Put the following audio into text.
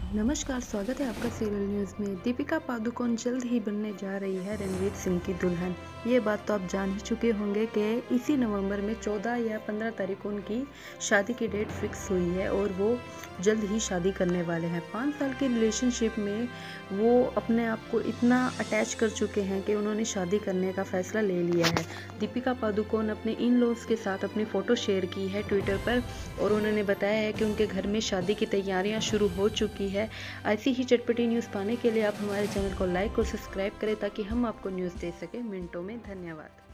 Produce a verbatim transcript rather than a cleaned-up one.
नमस्कार, स्वागत है आपका सीरियल न्यूज़ में। दीपिका पादुकोण जल्द ही बनने जा रही है रणवीर सिंह की दुल्हन। ये बात तो आप जान ही चुके होंगे कि इसी नवंबर में चौदह या पंद्रह तारीख को उनकी शादी की डेट फिक्स हुई है और वो जल्द ही शादी करने वाले हैं। पाँच साल के रिलेशनशिप में वो अपने आप को इतना अटैच कर चुके हैं कि उन्होंने शादी करने का फैसला ले लिया है। दीपिका पादुकोण अपने इन लॉज के साथ अपनी फ़ोटो शेयर की है ट्विटर पर और उन्होंने बताया है कि उनके घर में शादी की तैयारियां शुरू हो चुकी है। ऐसी ही चटपटी न्यूज़ पाने के लिए आप हमारे चैनल को लाइक और सब्सक्राइब करें ताकि हम आपको न्यूज़ दे सकें मिनटों में। धन्यवाद।